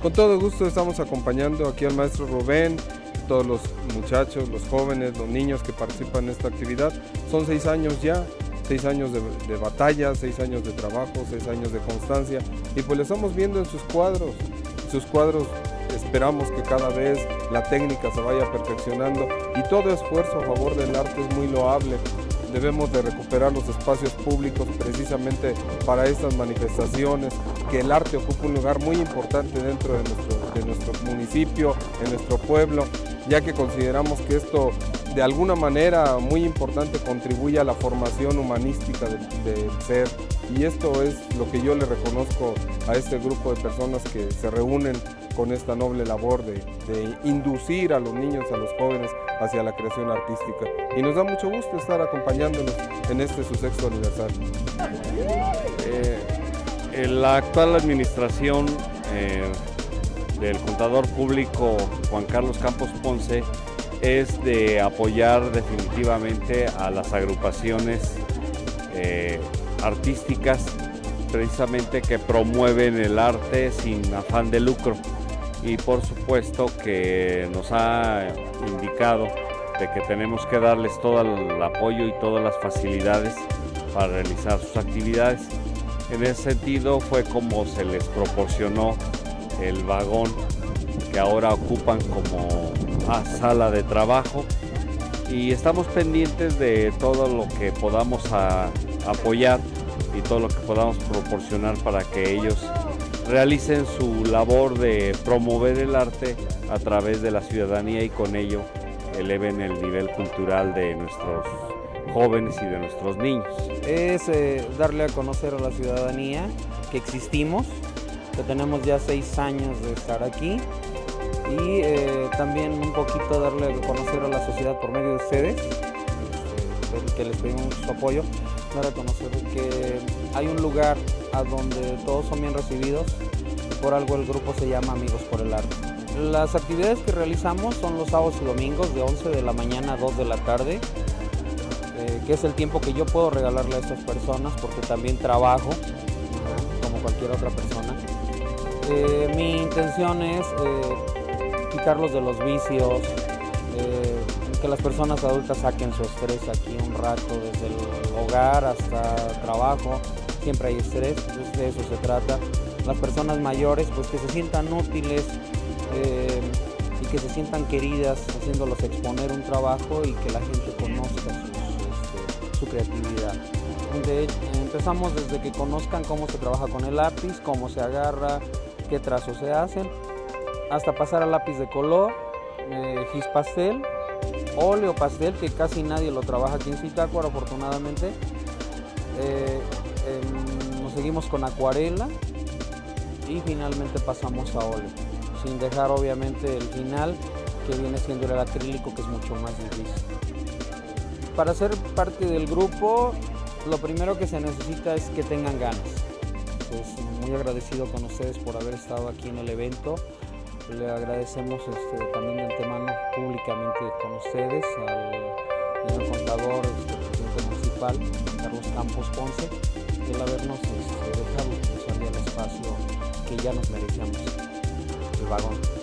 Con todo gusto estamos acompañando aquí al maestro Rubén, todos los muchachos, los jóvenes, los niños que participan en esta actividad. Son 6 años ya, 6 años de batalla, 6 años de trabajo, 6 años de constancia, y pues lo estamos viendo en sus cuadros. Esperamos que cada vez la técnica se vaya perfeccionando, y todo esfuerzo a favor del arte es muy loable. Debemos de recuperar los espacios públicos precisamente para estas manifestaciones, que el arte ocupa un lugar muy importante dentro de nuestro municipio, en nuestro pueblo, ya que consideramos que esto de alguna manera muy importante contribuye a la formación humanística del ser, y esto es lo que yo le reconozco a este grupo de personas que se reúnen con esta noble labor de inducir a los niños, a los jóvenes hacia la creación artística, y nos da mucho gusto estar acompañándolos en este su 6º aniversario. La actual administración del contador público Juan Carlos Campos Ponce es de apoyar definitivamente a las agrupaciones artísticas, precisamente que promueven el arte sin afán de lucro, y por supuesto que nos ha indicado de que tenemos que darles todo el apoyo y todas las facilidades para realizar sus actividades. En ese sentido fue como se les proporcionó el vagón que ahora ocupan como sala de trabajo, y estamos pendientes de todo lo que podamos apoyar y todo lo que podamos proporcionar para que ellos realicen su labor de promover el arte a través de la ciudadanía, y con ello eleven el nivel cultural de nuestros jóvenes y de nuestros niños. Es darle a conocer a la ciudadanía que existimos, que tenemos ya 6 años de estar aquí, y también un poquito darle a conocer a la sociedad por medio de ustedes, que les pedimos su apoyo, dar a conocer que hay un lugar a donde todos son bien recibidos. Por algo el grupo se llama Amigos por el Arte. Las actividades que realizamos son los sábados y domingos de 11 de la mañana a 2 de la tarde, que es el tiempo que yo puedo regalarle a estas personas, porque también trabajo como cualquier otra persona. Mi intención es quitarlos de los vicios, que las personas adultas saquen su estrés aquí un rato, desde el hogar hasta trabajo, siempre hay estrés, entonces de eso se trata. Las personas mayores, pues que se sientan útiles y que se sientan queridas, haciéndolos exponer un trabajo y que la gente conozca su creatividad. Empezamos desde que conozcan cómo se trabaja con el lápiz, cómo se agarra, qué trazos se hacen, hasta pasar al lápiz de color, gis pastel, óleo pastel, que casi nadie lo trabaja aquí en Zitácuaro, afortunadamente. Nos seguimos con acuarela y finalmente pasamos a óleo, sin dejar obviamente el final, que viene siendo el acrílico, que es mucho más difícil. Para ser parte del grupo, lo primero que se necesita es que tengan ganas. Pues muy agradecido con ustedes por haber estado aquí en el evento. Le agradecemos también de antemano públicamente con ustedes al señor contador, presidente municipal, Carlos Campos Ponce, el habernos dejado usar el espacio que ya nos merecíamos, el vagón.